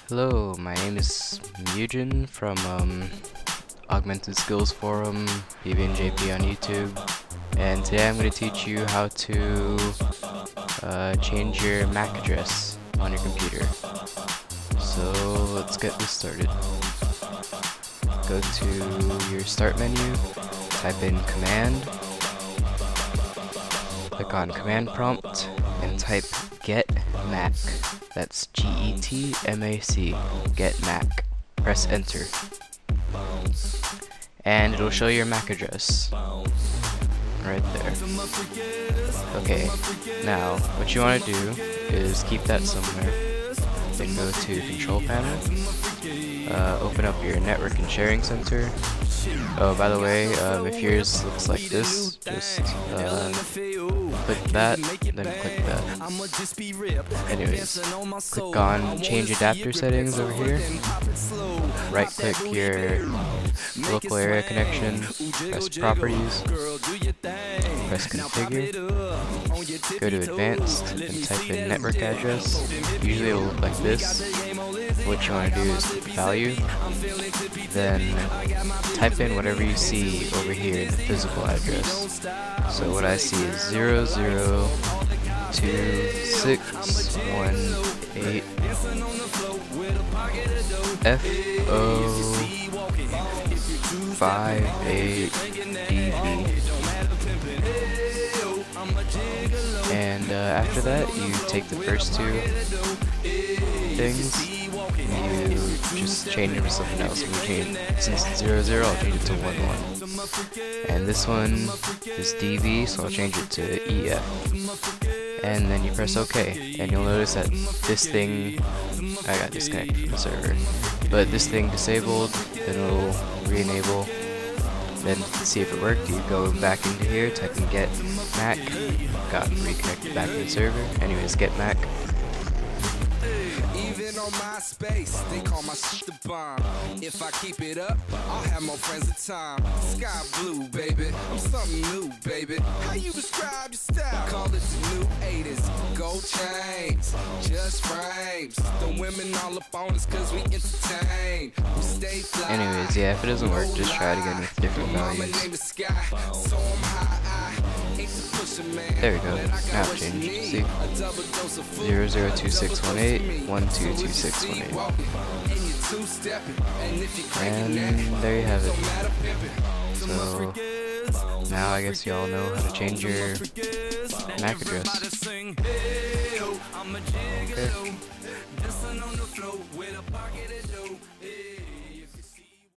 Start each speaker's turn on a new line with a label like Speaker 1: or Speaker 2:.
Speaker 1: Hello, my name is Mujin from Augmented Skills Forum, PB&JP on YouTube, and today I'm going to teach you how to change your MAC address on your computer. So let's get this started. Go to your start menu, type in command, click on command prompt, and type get MAC. That's G-E-T-M-A-C, get MAC. Press enter. And it'll show your MAC address. Right there. Okay, now what you want to do is keep that somewhere. Then go to control panel. Open up your network and sharing center. Oh, by the way, if yours looks like this, just click that, then click that. Anyways, click on change adapter settings over here. Right click your local area connection, press properties, press configure, go to advanced, and type in network address. Usually it will look like this. What you want to do is value, then type in whatever you see over here in the physical address. So what I see is 002618 FO58 DB. And after that, you take the first two things, and you just change it for something else. Since it's 00, I'll change it to 11. And this one is DB, so I'll change it to EF. And then you press OK, and you'll notice that this thing, I got disconnected from the server, but this thing disabled, then it'll re-enable. Then to see if it worked, you go back into here, type in get MAC, got reconnected back to the server. Anyways, get MAC.
Speaker 2: On my space, they call my shit the bomb. If I keep it up, I'll have more friends at time. Sky blue, baby, I'm something new, baby. How you describe your style? Call it the new 80s. Gold chains, just frames. The women all up on us cause we entertain. We stay fly.
Speaker 1: Anyways, yeah, if it doesn't work, just try it again with different values. There we go. Now it changed. See? 002618 122618. And there you have it. So now I guess y'all know how to change your MAC address. Okay.